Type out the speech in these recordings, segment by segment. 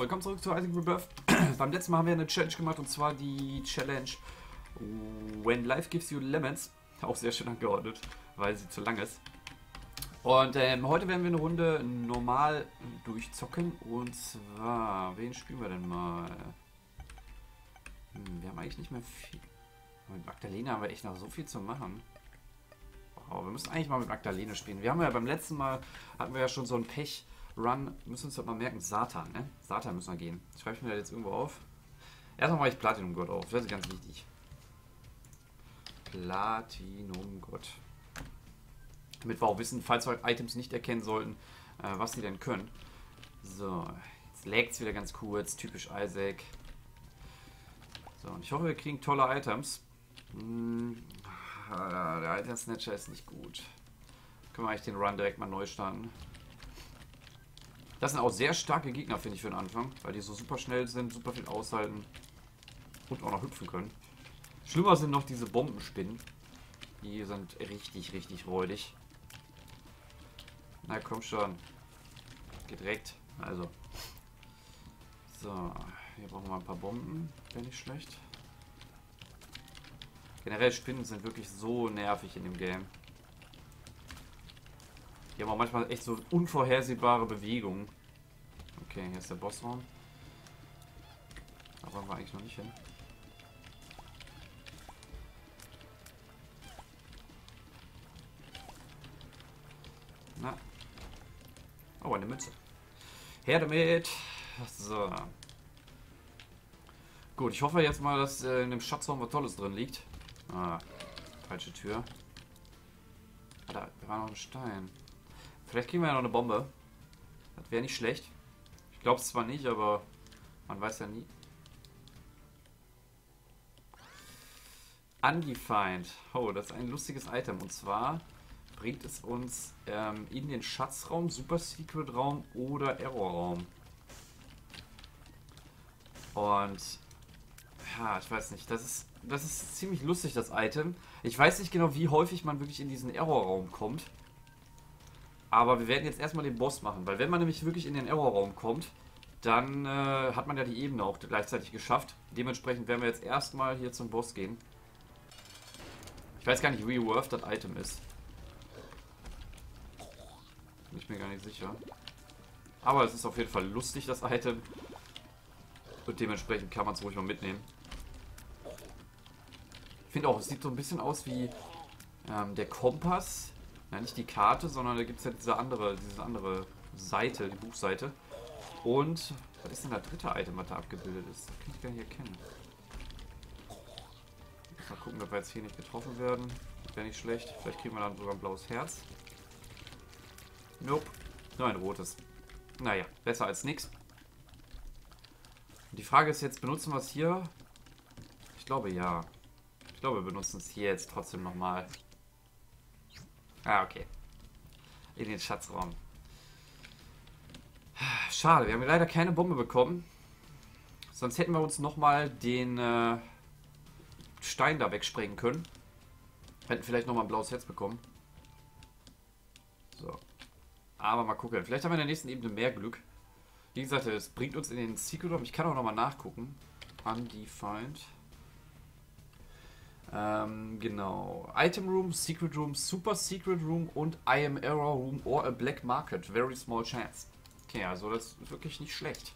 willkommen zurück zu Isaac Rebirth. Beim letzten Mal haben wir eine Challenge gemacht und zwar die Challenge When Life Gives You Lemons. Auch sehr schön angeordnet, weil sie zu lang ist. Und heute werden wir eine Runde normal durchzocken und zwar, wen spielen wir denn mal? Wir haben eigentlich nicht mehr viel. Mit Magdalena haben wir echt noch so viel zu machen. Wow, wir müssen eigentlich mal mit Magdalena spielen. Wir haben ja beim letzten Mal, hatten wir ja schon so ein Pech-Run. Wir müssen uns doch mal merken, Satan, ne? Satan müssen wir gehen. Schreibe ich mir das jetzt irgendwo auf. Erstmal mache ich Platinum-Gott auf, das ist ganz wichtig. Platinum-Gott. Damit wir auch wissen, falls wir Items nicht erkennen sollten, was sie denn können. So, jetzt laggt es wieder ganz kurz, typisch Isaac. So, und ich hoffe, wir kriegen tolle Items. Der Item Snatcher ist nicht gut. Können wir eigentlich den Run direkt mal neu starten. Das sind auch sehr starke Gegner, finde ich, für den Anfang, weil die so super schnell sind, super viel aushalten und auch noch hüpfen können. Schlimmer sind noch diese Bombenspinnen. Die sind richtig, richtig räudig. Na komm schon. Geht direkt. Also. So. Hier brauchen wir ein paar Bomben. Wäre nicht schlecht. Generell Spinnen sind wirklich so nervig in dem Game. Die haben auch manchmal echt so unvorhersehbare Bewegungen. Okay, hier ist der Bossraum. Da wollen wir eigentlich noch nicht hin. Na. Oh, eine Mütze. Her damit. So. Gut, ich hoffe jetzt mal, dass in dem Schatzraum was Tolles drin liegt. Ah, falsche Tür. Ah, da war noch ein Stein. Vielleicht kriegen wir ja noch eine Bombe. Das wäre nicht schlecht. Ich glaube es zwar nicht, aber man weiß ja nie. Undefined. Oh, das ist ein lustiges Item. Und zwar bringt es uns in den Schatzraum, Super Secret Raum oder Error Raum. Und ja, ich weiß nicht. Das ist ziemlich lustig, das Item. Ich weiß nicht genau, wie häufig man wirklich in diesen Error Raum kommt. Aber wir werden jetzt erstmal den Boss machen, weil wenn man nämlich wirklich in den Error-Raum kommt, dann hat man ja die Ebene auch gleichzeitig geschafft. Dementsprechend werden wir jetzt erstmal hier zum Boss gehen. Ich weiß gar nicht, wie worth das Item ist. Bin ich mir gar nicht sicher. Aber es ist auf jeden Fall lustig, das Item. Und dementsprechend kann man es ruhig mal mitnehmen. Ich finde auch, es sieht so ein bisschen aus wie der Kompass. Ja, nicht die Karte, sondern da gibt es ja diese andere Seite, die Buchseite. Und was ist denn das dritte Item, was da abgebildet ist? Das kann ich gar nicht erkennen. Mal gucken, ob wir jetzt hier nicht getroffen werden. Das wäre nicht schlecht. Vielleicht kriegen wir dann sogar ein blaues Herz. Nope. Nur ein rotes. Naja, besser als nichts. Die Frage ist jetzt, benutzen wir es hier? Ich glaube ja. Ich glaube, wir benutzen es hier jetzt trotzdem nochmal. Ah, okay. In den Schatzraum. Schade, wir haben leider keine Bombe bekommen. Sonst hätten wir uns nochmal den Stein da wegsprengen können. Hätten vielleicht nochmal ein blaues Herz bekommen. So. Aber mal gucken. Vielleicht haben wir in der nächsten Ebene mehr Glück. Wie gesagt, es bringt uns in den Secret Room. Ich kann auch nochmal nachgucken. Undefined. Genau. Item Room, Secret Room, Super Secret Room und I am Error Room or a Black Market. Very small chance. Okay, also das ist wirklich nicht schlecht.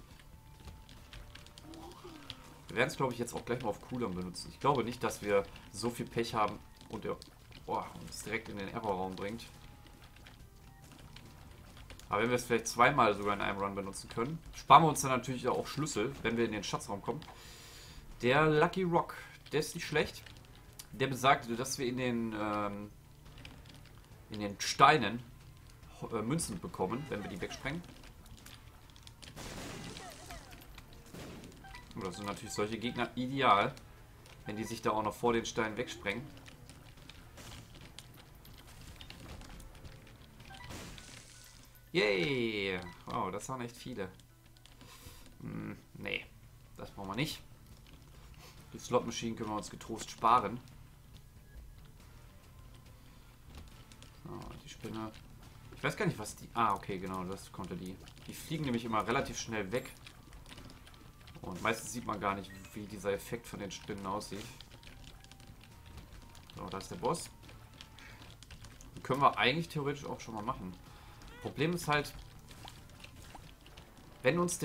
Wir werden es, glaube ich, jetzt auch gleich mal auf Cooldown benutzen. Ich glaube nicht, dass wir so viel Pech haben und er uns direkt in den Error-Raum bringt. Aber wenn wir es vielleicht zweimal sogar in einem Run benutzen können, sparen wir uns dann natürlich auch Schlüssel, wenn wir in den Schatzraum kommen. Der Lucky Rock, der ist nicht schlecht. Der besagt, dass wir in den Steinen Münzen bekommen, wenn wir die wegsprengen. Und das sind natürlich solche Gegner ideal, wenn die sich da auch noch vor den Steinen wegsprengen. Yay! Wow, das waren echt viele. Nee, das brauchen wir nicht. Die Slot-Maschinen können wir uns getrost sparen. So, die Spinne. Ich weiß gar nicht, was die... Ah, okay, genau, das konnte die. Die fliegen nämlich immer relativ schnell weg. Und meistens sieht man gar nicht, wie dieser Effekt von den Spinnen aussieht. So, da ist der Boss. Den können wir eigentlich theoretisch auch schon mal machen. Problem ist halt, wenn uns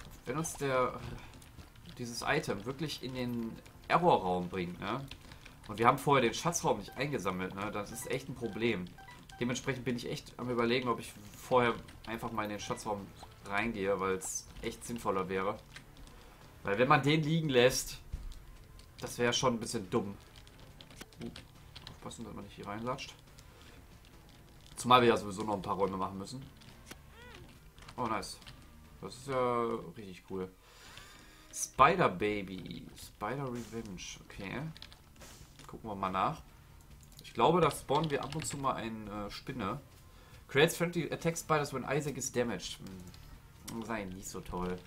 dieses Item wirklich in den Errorraum bringt, ne? Und wir haben vorher den Schatzraum nicht eingesammelt, ne? Das ist echt ein Problem. Dementsprechend bin ich echt am Überlegen, ob ich vorher einfach mal in den Schatzraum reingehe, weil es echt sinnvoller wäre. Weil wenn man den liegen lässt, das wäre schon ein bisschen dumm. Aufpassen, dass man nicht hier reinlatscht. Zumal wir ja sowieso noch ein paar Räume machen müssen. Oh, nice. Das ist ja richtig cool. Spider Baby. Spider Revenge. Okay. Gucken wir mal nach. Ich glaube, da spawnen wir ab und zu mal eine Spinne. Creates friendly attack spiders when Isaac is damaged. Sei nicht so toll.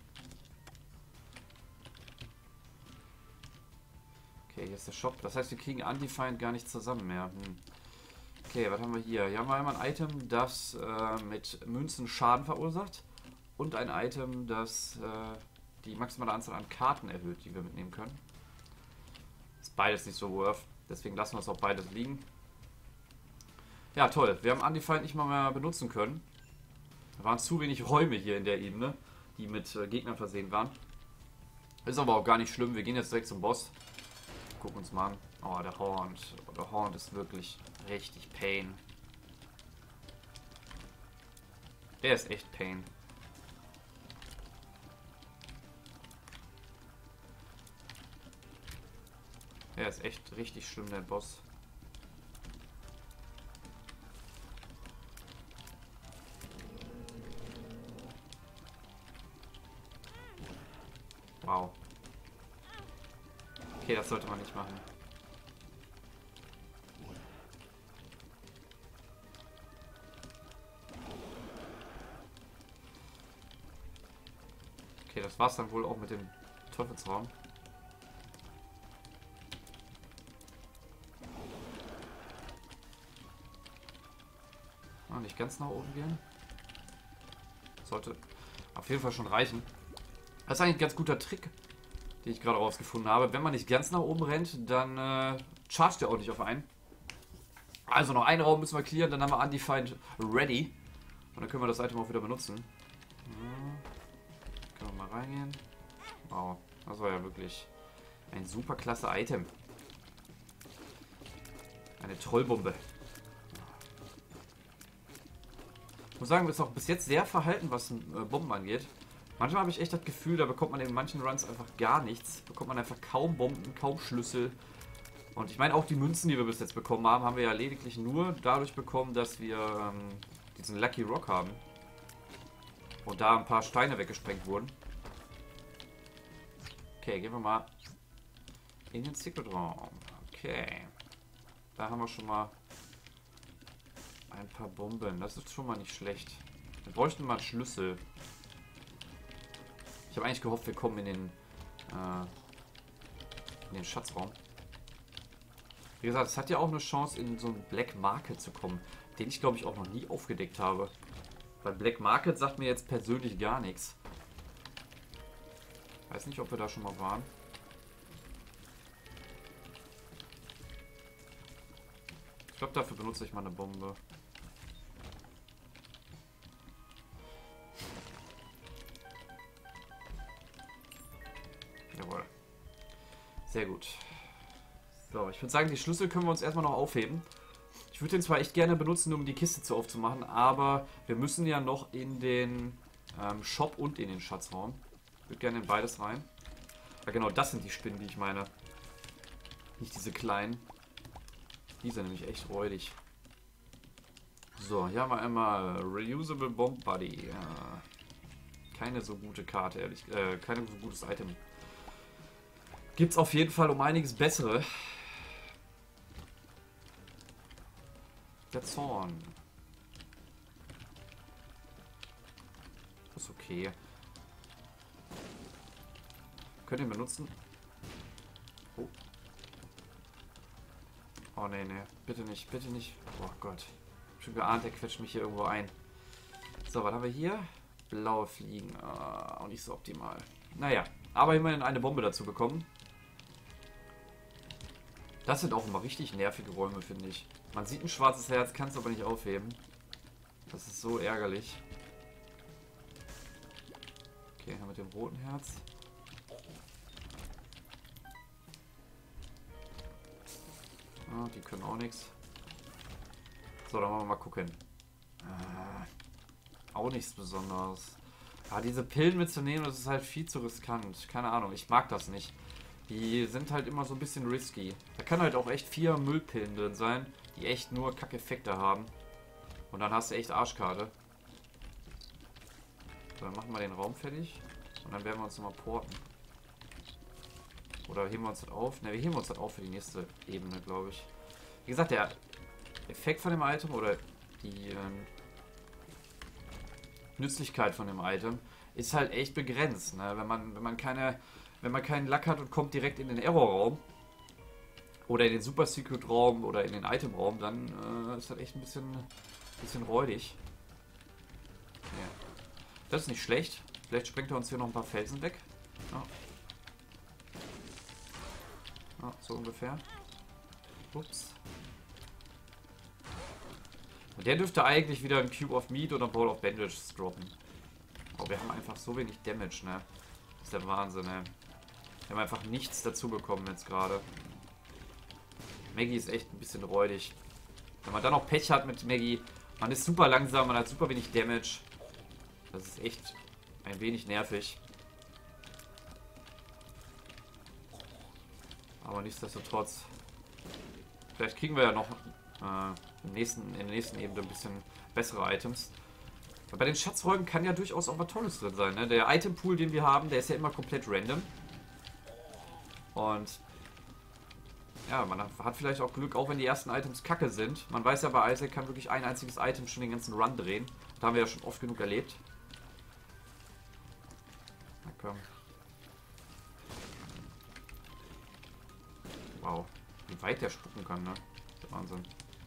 Okay, hier ist der Shop. Das heißt, wir kriegen Undefined gar nicht zusammen mehr. Okay, was haben wir hier? Hier haben wir einmal ein Item, das mit Münzen Schaden verursacht. Und ein Item, das die maximale Anzahl an Karten erhöht, die wir mitnehmen können. Ist beides nicht so worth. Deswegen lassen wir es auch beides liegen. Ja, toll. Wir haben Undefined nicht mal mehr benutzen können. Da waren zu wenig Räume hier in der Ebene, die mit Gegnern versehen waren. Ist aber auch gar nicht schlimm. Wir gehen jetzt direkt zum Boss. Gucken uns mal an. Oh, der Horn. Der Horn ist wirklich richtig Pain. Der ist echt Pain. Der ist echt richtig schlimm, der Boss. Wow. Okay, das sollte man nicht machen. Okay, das war's dann wohl auch mit dem Teufelsraum. Nicht ganz nach oben gehen. Sollte auf jeden Fall schon reichen. Das ist eigentlich ein ganz guter Trick, den ich gerade rausgefunden habe. Wenn man nicht ganz nach oben rennt, dann chargt er auch nicht auf einen. Also noch einen Raum müssen wir clearen, dann haben wir Undefined ready. Und dann können wir das Item auch wieder benutzen. Können wir mal reingehen. Wow, das war ja wirklich ein super klasse Item. Eine Trollbombe. Ich muss sagen, wir sind auch bis jetzt sehr verhalten, was Bomben angeht. Manchmal habe ich echt das Gefühl, da bekommt man in manchen Runs einfach gar nichts. Bekommt man einfach kaum Bomben, kaum Schlüssel. Und ich meine, auch die Münzen, die wir bis jetzt bekommen haben, haben wir ja lediglich nur dadurch bekommen, dass wir diesen Lucky Rock haben. Und da ein paar Steine weggesprengt wurden. Okay, gehen wir mal in den Secret Raum. Okay. Da haben wir schon mal ein paar Bomben. Das ist schon mal nicht schlecht. Wir bräuchten mal einen Schlüssel. Ich habe eigentlich gehofft, wir kommen in den Schatzraum. Wie gesagt, es hat ja auch eine Chance, in so einen Black Market zu kommen, den ich glaube ich auch noch nie aufgedeckt habe. Weil Black Market sagt mir jetzt persönlich gar nichts. Weiß nicht, ob wir da schon mal waren. Ich glaube, dafür benutze ich mal eine Bombe. Jawohl. Sehr gut. So, ich würde sagen, die Schlüssel können wir uns erstmal noch aufheben. Ich würde den zwar echt gerne benutzen, um die Kiste zu aufzumachen, aber wir müssen ja noch in den Shop und in den Schatzraum. Ich würde gerne in beides rein. Ja genau, das sind die Spinnen, die ich meine. Nicht diese kleinen. Die sind nämlich echt räudig. So, hier haben wir einmal Reusable Bomb Buddy. Keine so gute Karte, ehrlich. Kein so gutes Item. Gibt es auf jeden Fall um einiges bessere. Der Zorn. Ist okay. Könnt ihr benutzen? Oh. Oh nee, nee. Bitte nicht, bitte nicht. Oh Gott. Ich hab schon geahnt, der quetscht mich hier irgendwo ein. So, was haben wir hier? Blaue Fliegen. Auch nicht so optimal. Naja, Aber immerhin eine Bombe dazu bekommen. Das sind auch immer richtig nervige Räume, finde ich. Man sieht ein schwarzes Herz, kann es aber nicht aufheben. Das ist so ärgerlich. Okay, mit dem roten Herz. Ah, die können auch nichts. So, dann wollen wir mal gucken. Auch nichts Besonderes. Ah, diese Pillen mitzunehmen, das ist halt viel zu riskant. Keine Ahnung, ich mag das nicht. Die sind halt immer so ein bisschen risky. Da kann halt auch echt 4 Müllpillen drin sein, die echt nur Kackeffekte haben. Und dann hast du echt Arschkarte. So, dann machen wir den Raum fertig. Und dann werden wir uns nochmal porten. Oder heben wir uns das auf? Ne, wir heben uns das auf für die nächste Ebene, glaube ich. Wie gesagt, der Effekt von dem Item oder die Nützlichkeit von dem Item ist halt echt begrenzt. Ne? Wenn man keinen Lack hat und kommt direkt in den Error-Raum oder in den Super Secret Raum oder in den Item Raum, dann ist das echt ein bisschen räudig. Ja. Das ist nicht schlecht. Vielleicht sprengt er uns hier noch ein paar Felsen weg. Ja. Ja, so ungefähr. Ups. Und der dürfte eigentlich wieder ein Cube of Meat oder ein Ball of Bandages droppen. Aber wir haben einfach so wenig Damage, ne? Das ist der Wahnsinn, ne? Wir haben einfach nichts dazu bekommen jetzt gerade. Maggie ist echt ein bisschen räudig. Wenn man dann noch Pech hat mit Maggie, man ist super langsam, man hat super wenig Damage. Das ist echt ein wenig nervig. Aber nichtsdestotrotz. Vielleicht kriegen wir ja noch in der nächsten Ebene ein bisschen bessere Items. Weil bei den Schatzräumen kann ja durchaus auch was Tolles drin sein. Ne? Der Itempool, den wir haben, der ist ja immer komplett random. Und ja, man hat vielleicht auch Glück, auch wenn die ersten Items kacke sind. Man weiß ja, bei Isaac kann wirklich ein einziges Item schon den ganzen Run drehen. Da haben wir ja schon oft genug erlebt. Na komm. Wow. Wie weit der spucken kann, ne? Der Wahnsinn.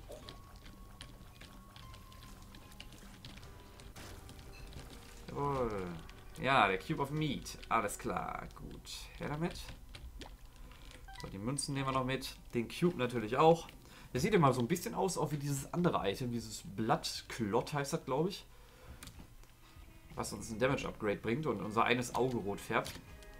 Jawohl. Ja, der Cube of Meat. Alles klar. Gut. Her damit. So, die Münzen nehmen wir noch mit. Den Cube natürlich auch. Der sieht immer so ein bisschen aus, auch wie dieses andere Item. Dieses Blattklott heißt das, glaube ich. Was uns ein Damage Upgrade bringt und unser eines Auge rot färbt.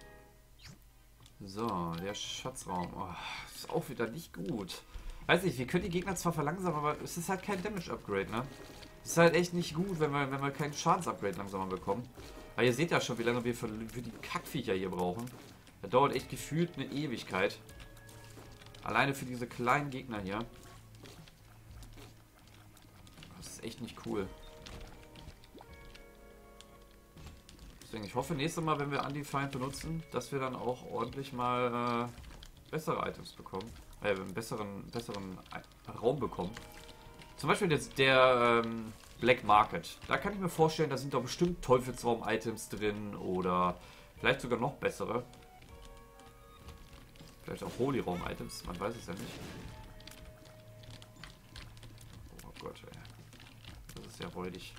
So, der Schatzraum. Oh, ist auch wieder nicht gut. Weiß nicht, wir können die Gegner zwar verlangsamen, aber es ist halt kein Damage Upgrade, ne? Es ist halt echt nicht gut, wenn wir kein Schadensupgrade langsamer bekommen. Weil ihr seht ja schon, wie lange wir für die Kackviecher hier brauchen. Das dauert echt gefühlt eine Ewigkeit. Alleine für diese kleinen Gegner hier. Das ist echt nicht cool. Deswegen, ich hoffe nächstes Mal, wenn wir Undefined benutzen, dass wir dann auch ordentlich mal bessere Items bekommen. Einen besseren Raum bekommen. Zum Beispiel jetzt der Black Market. Da kann ich mir vorstellen, da sind doch bestimmt Teufelsraum-Items drin oder vielleicht sogar noch bessere. Vielleicht auch Holy-Raum-Items, man weiß es ja nicht. Oh Gott, ey. Das ist ja räudig.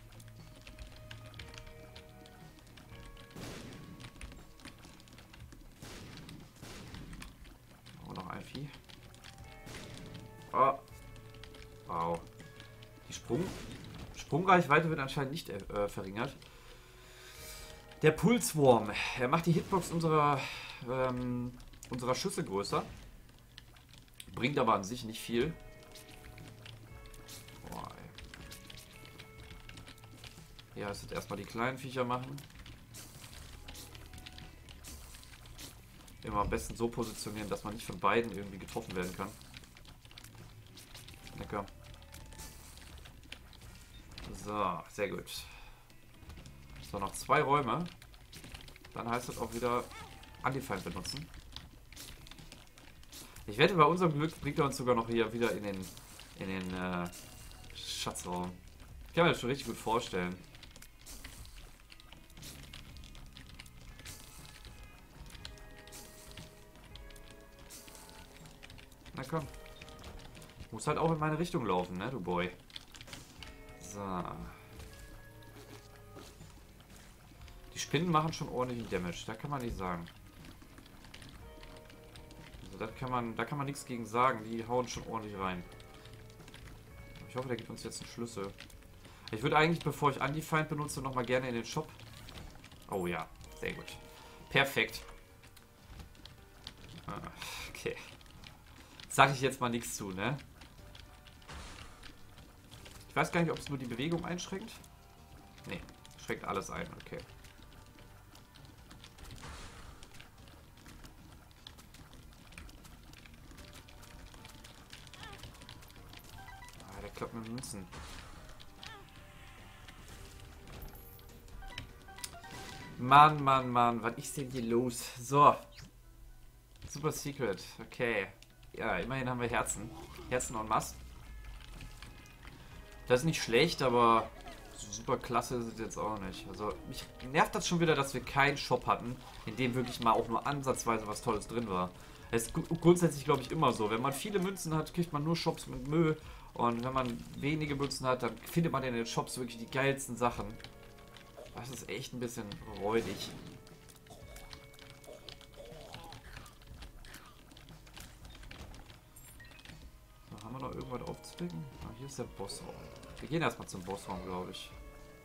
Oh, noch ein Vieh. Oh. Wow. Die Sprungreichweite wird anscheinend nicht verringert. Der Pulswurm. Er macht die Hitbox unserer Schüsse größer. Bringt aber an sich nicht viel. Boah, ey. Ja, es wird erstmal die kleinen Viecher machen. Immer am besten so positionieren, dass man nicht von beiden irgendwie getroffen werden kann. Lecker. So, sehr gut. So, noch 2 Räume. Dann heißt es auch wieder Undefined benutzen. Ich wette, bei unserem Glück bringt er uns sogar noch hier wieder in den Schatzraum. Ich kann mir das schon richtig gut vorstellen. Na komm. Muss halt auch in meine Richtung laufen, ne, du Boy. So. Die Spinnen machen schon ordentlichen Damage, da kann man nicht sagen. da kann man nichts gegen sagen. Die hauen schon ordentlich rein. Ich hoffe, der gibt uns jetzt einen Schlüssel. Ich würde eigentlich, bevor ich Undefined benutze, nochmal gerne in den Shop. Oh ja, sehr gut. Perfekt. Okay. Sage ich jetzt mal nichts zu, ne? Ich weiß gar nicht, ob es nur die Bewegung einschränkt. Nee, schränkt alles ein, okay. Ah, der klappt mit Münzen. Mann, Mann, Mann, was ist denn hier los? So. Super Secret, okay. Ja, immerhin haben wir Herzen. Herzen en masse. Das ist nicht schlecht, aber super klasse ist es jetzt auch nicht. Also, mich nervt das schon wieder, dass wir keinen Shop hatten, in dem wirklich mal auch nur ansatzweise was Tolles drin war. Es ist grundsätzlich, glaube ich, immer so. Wenn man viele Münzen hat, kriegt man nur Shops mit Müll. Und wenn man wenige Münzen hat, dann findet man in den Shops wirklich die geilsten Sachen. Das ist echt ein bisschen räudig. So, haben wir noch irgendwas aufzudecken? Ah, hier ist der Bossraum. Wir gehen erstmal zum Bossraum, glaube ich.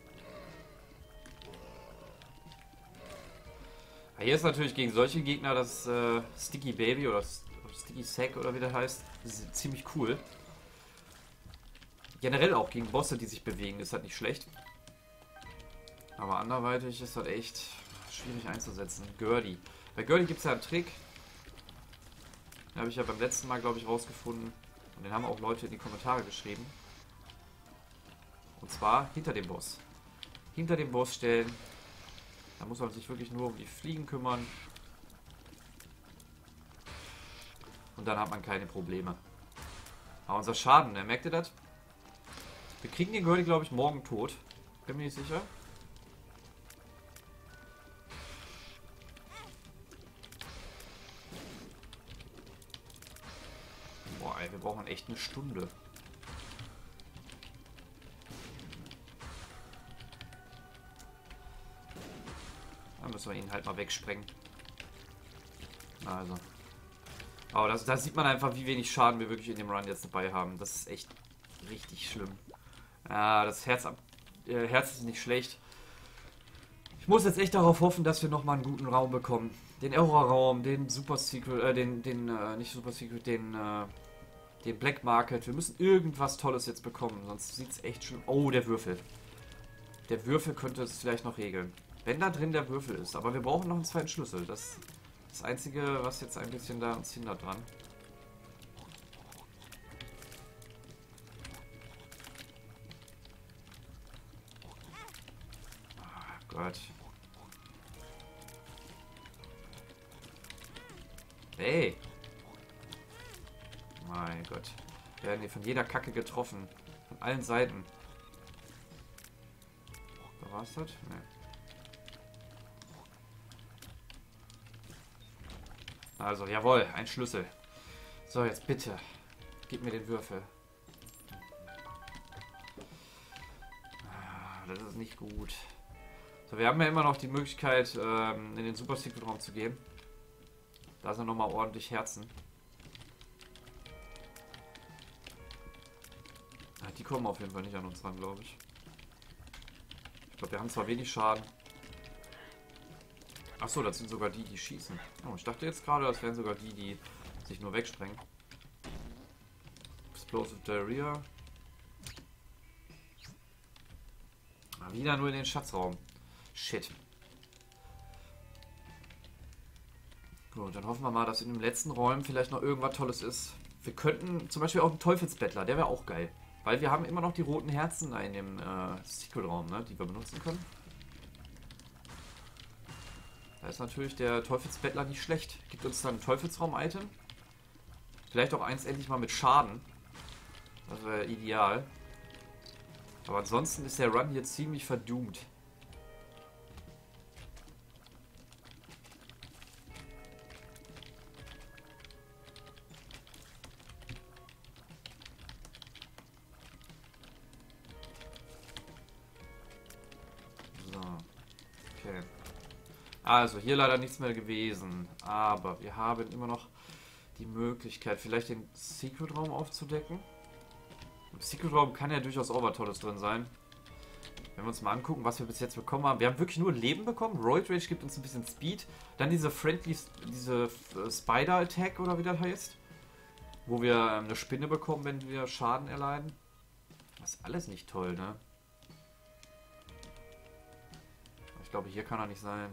Ah, hier ist natürlich gegen solche Gegner das Sticky Baby oder Sticky Sack oder wie der heißt. Das ist ziemlich cool. Generell auch gegen Bosse, die sich bewegen, ist halt nicht schlecht. Aber anderweitig ist das echt schwierig einzusetzen. Gurdy. Bei Gurdy gibt es ja einen Trick. Den habe ich ja beim letzten Mal, glaube ich, rausgefunden. Und den haben auch Leute in die Kommentare geschrieben. Und zwar hinter dem Boss. Hinter dem Boss stellen. Da muss man sich wirklich nur um die Fliegen kümmern. Und dann hat man keine Probleme. Aber unser Schaden, ne? Merkt ihr das? Wir kriegen den Gurdy, glaube ich, morgen tot. Bin mir nicht sicher. Boah, ey, wir brauchen echt eine Stunde. Dann müssen wir ihn halt mal wegsprengen. Also. Aber da sieht man einfach, wie wenig Schaden wir wirklich in dem Run jetzt dabei haben. Das ist echt richtig schlimm. Ja, das Herz ist nicht schlecht. Ich muss jetzt echt darauf hoffen, dass wir nochmal einen guten Raum bekommen. Den Error-Raum, den Super Secret, nicht Super Secret, den Black Market. Wir müssen irgendwas Tolles jetzt bekommen, sonst sieht es echt schlimm. Oh, der Würfel. Der Würfel könnte es vielleicht noch regeln. Wenn da drin der Würfel ist. Aber wir brauchen noch einen zweiten Schlüssel. Das ist das Einzige, was jetzt ein bisschen da uns hindert dran. Oh Gott. Hey. Mein Gott. Wir werden hier von jeder Kacke getroffen. Von allen Seiten. War es das? Nee. Also, jawohl, ein Schlüssel. So, jetzt bitte. Gib mir den Würfel. Das ist nicht gut. So, wir haben ja immer noch die Möglichkeit, in den Super Secret Raum zu gehen. Da sind nochmal ordentlich Herzen. Die kommen auf jeden Fall nicht an uns ran, glaube ich. Ich glaube, wir haben zwar wenig Schaden. Achso, das sind sogar die, die schießen. Oh, ich dachte jetzt gerade, das wären sogar die, die sich nur wegsprengen. Explosive Diarrhea. Wieder nur in den Schatzraum. Shit. Gut, dann hoffen wir mal, dass in den letzten Räumen vielleicht noch irgendwas Tolles ist. Wir könnten zum Beispiel auch einen Teufelsbettler, der wäre auch geil. Weil wir haben immer noch die roten Herzen in dem Secret-Raum, ne, die wir benutzen können. Da ist natürlich der Teufelsbettler nicht schlecht. Gibt uns dann ein Teufelsraum-Item. Vielleicht auch eins endlich mal mit Schaden. Das wäre ideal. Aber ansonsten ist der Run hier ziemlich verdoomt. So. Okay. Also, hier leider nichts mehr gewesen. Aber wir haben immer noch die Möglichkeit, vielleicht den Secret-Raum aufzudecken. Im Secret-Raum kann ja durchaus auch was Tolles drin sein. Wenn wir uns mal angucken, was wir bis jetzt bekommen haben. Wir haben wirklich nur Leben bekommen. Roid Rage gibt uns ein bisschen Speed. Dann diese diese Spider-Attack oder wie das heißt. Wo wir eine Spinne bekommen, wenn wir Schaden erleiden. Das ist alles nicht toll, ne? Ich glaube, hier kann er nicht sein.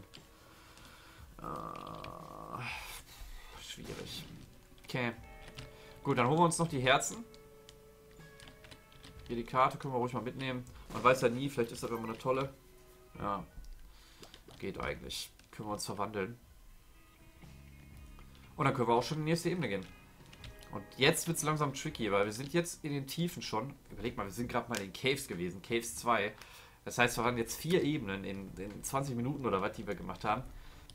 Schwierig. Okay. Gut, dann holen wir uns noch die Herzen. Hier die Karte können wir ruhig mal mitnehmen. Man weiß ja nie, vielleicht ist das immer eine tolle. Ja. Geht eigentlich. Können wir uns verwandeln. Und dann können wir auch schon in die nächste Ebene gehen. Und jetzt wird es langsam tricky, weil wir sind jetzt in den Tiefen schon. Überleg mal, wir sind gerade mal in den Caves gewesen. Caves 2. Das heißt, wir haben jetzt 4 Ebenen in 20 Minuten oder was, die wir gemacht haben.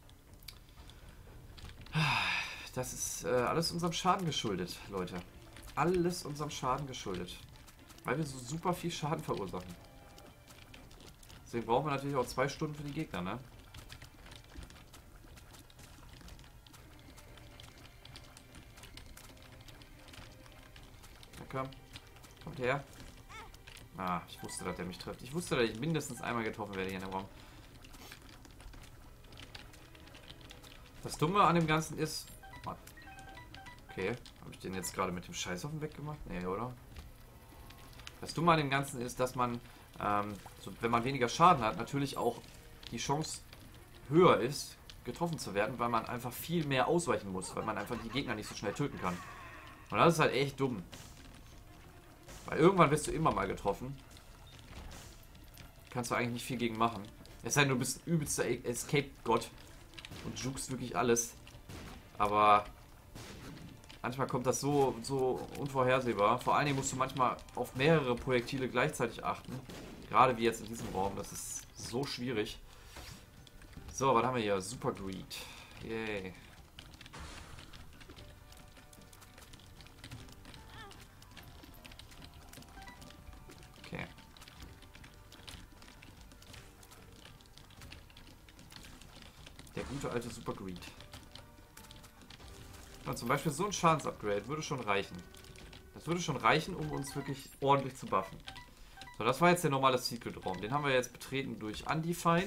Das ist alles unserem Schaden geschuldet, Leute. Alles unserem Schaden geschuldet. Weil wir so super viel Schaden verursachen. Deswegen brauchen wir natürlich auch 2 Stunden für die Gegner, ne? Na komm. Kommt her. Ah, ich wusste, dass der mich trifft. Ich wusste, dass ich mindestens einmal getroffen werde hier in dem Raum. Das Dumme an dem Ganzen ist... Okay, habe ich den jetzt gerade mit dem Scheiß auf den Weg gemacht? Nee, oder? Das Dumme an dem Ganzen ist, dass man, so, wenn man weniger Schaden hat, natürlich auch die Chance höher ist, getroffen zu werden, weil man einfach viel mehr ausweichen muss, weil man einfach die Gegner nicht so schnell töten kann. Und das ist halt echt dumm. Weil irgendwann wirst du immer mal getroffen. Kannst du eigentlich nicht viel gegen machen. Es sei denn, du bist ein übelster Escape-Gott und jukst wirklich alles. Aber manchmal kommt das so unvorhersehbar. Vor allen Dingen musst du manchmal auf mehrere Projektile gleichzeitig achten. Gerade wie jetzt in diesem Raum. Das ist so schwierig. So, was haben wir hier? Super Greed. Yay. Okay. Der gute alte Super Greed. Und zum Beispiel so ein Schadensupgrade würde schon reichen. Das würde schon reichen, um uns wirklich ordentlich zu buffen. So, das war jetzt der normale Secret-Raum. Den haben wir jetzt betreten durch Undefined.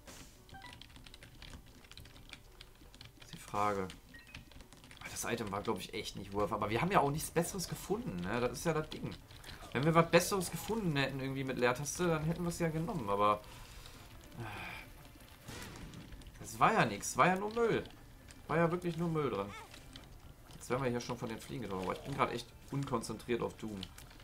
Ist die Frage. Das Item war, glaube ich, echt nicht worth. Aber wir haben ja auch nichts Besseres gefunden. Ne? Das ist ja das Ding. Wenn wir was Besseres gefunden hätten, irgendwie mit Leertaste, dann hätten wir es ja genommen. Aber das war ja nichts. War ja nur Müll. War ja wirklich nur Müll dran. Jetzt werden wir hier schon von den Fliegen getroffen, aber ich bin gerade echt unkonzentriert auf Doom.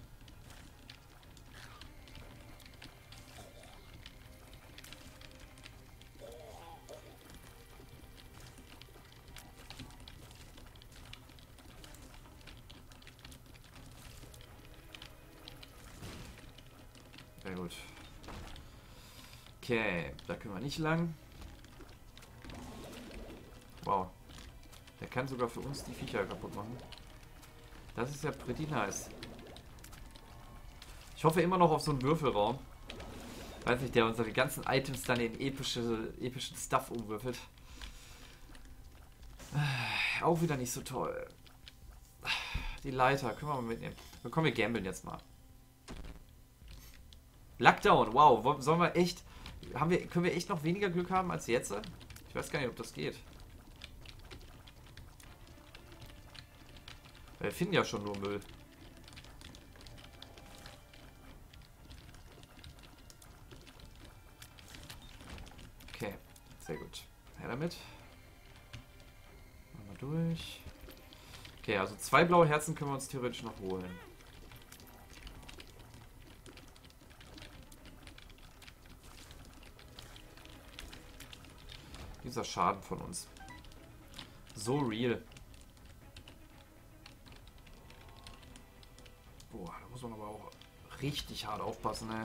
Sehr gut. Okay, da können wir nicht lang. Wow. Der kann sogar für uns die Viecher kaputt machen. Das ist ja pretty nice. Ich hoffe immer noch auf so einen Würfelraum. Weiß nicht, der unsere ganzen Items dann in epischen Stuff umwürfelt. Auch wieder nicht so toll. Die Leiter können wir mal mitnehmen. Komm, wir gambeln jetzt mal. Lockdown, wow. Sollen wir echt... können wir echt noch weniger Glück haben als jetzt? Ich weiß gar nicht, ob das geht. Wir finden ja schon nur Müll. Okay, sehr gut. Her damit. Machen wir durch. Okay, also 2 blaue Herzen können wir uns theoretisch noch holen. Dieser Schaden von uns. So real. Boah, da muss man aber auch richtig hart aufpassen, ne?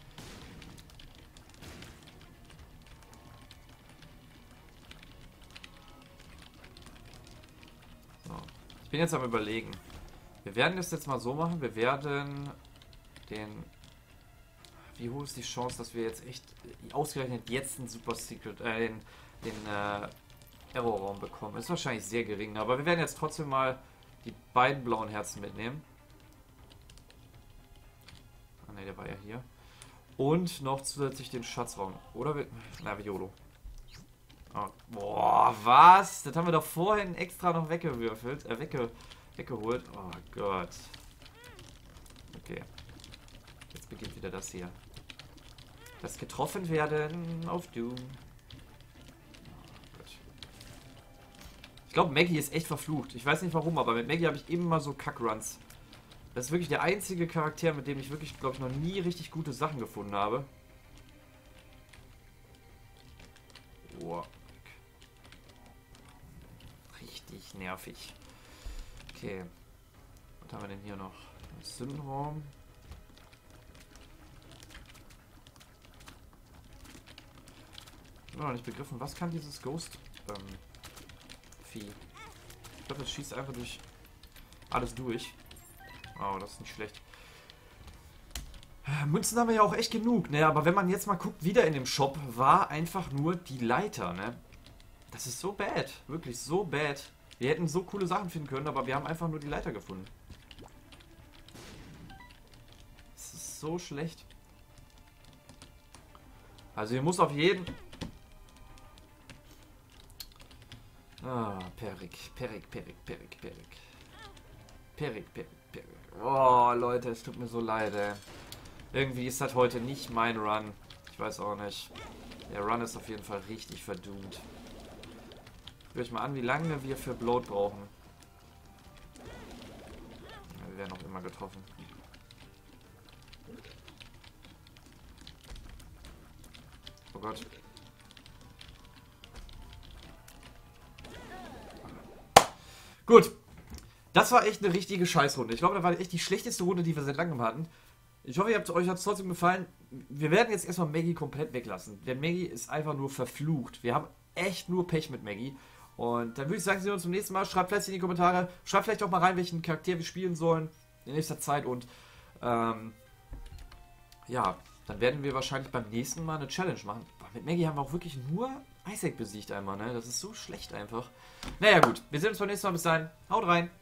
So. Ich bin jetzt am Überlegen. Wir werden das jetzt mal so machen. Wir werden den... Wie hoch ist die Chance, dass wir jetzt echt ausgerechnet jetzt einen Super Secret... Errorraum bekommen. Ist wahrscheinlich sehr gering, aber wir werden jetzt trotzdem mal die beiden blauen Herzen mitnehmen. Ah ne, der war ja hier. Und noch zusätzlich den Schatzraum. Oder wir... Na, Violo. Oh, boah, was? Das haben wir doch vorhin extra noch weggewürfelt. Weggeholt. Oh Gott. Okay. Jetzt beginnt wieder das hier. Das getroffen werden auf Doom. Ich glaube, Maggie ist echt verflucht. Ich weiß nicht warum, aber mit Maggie habe ich immer so Kackruns. Das ist wirklich der einzige Charakter, mit dem ich wirklich, glaube ich, noch nie richtig gute Sachen gefunden habe. Oh. Richtig nervig. Okay. Was haben wir denn hier noch? Sündenraum. Ich habe noch nicht begriffen, was kann dieses Ghost Vieh. Ich glaube, das schießt einfach durch alles durch. Oh, das ist nicht schlecht. Münzen haben wir ja auch echt genug, ne? Aber wenn man jetzt mal guckt, wieder in dem Shop, war einfach nur die Leiter, ne? Das ist so bad. Wirklich so bad. Wir hätten so coole Sachen finden können, aber wir haben einfach nur die Leiter gefunden. Das ist so schlecht. Also hier muss auf jeden... Ah, Perik. Oh, Leute, es tut mir so leid, ey. Irgendwie ist das heute nicht mein Run. Ich weiß auch nicht. Der Run ist auf jeden Fall richtig verdoomt. Hör ich mal an, wie lange wir für Bloat brauchen. Ja, wir werden auch immer getroffen. Oh Gott. Gut. Das war echt eine richtige Scheißrunde. Ich glaube, das war echt die schlechteste Runde, die wir seit langem hatten. Ich hoffe, euch hat es trotzdem gefallen. Wir werden jetzt erstmal Maggie komplett weglassen. Denn Maggie ist einfach nur verflucht. Wir haben echt nur Pech mit Maggie. Und dann würde ich sagen, sehen wir uns zum nächsten Mal. Schreibt fleißig in die Kommentare. Schreibt vielleicht auch mal rein, welchen Charakter wir spielen sollen in nächster Zeit. Und ja, dann werden wir wahrscheinlich beim nächsten Mal eine Challenge machen. Boah, mit Maggie haben wir auch wirklich nur Isaac besiegt einmal, ne? Das ist so schlecht einfach. Naja gut, wir sehen uns beim nächsten Mal. Bis dahin. Haut rein.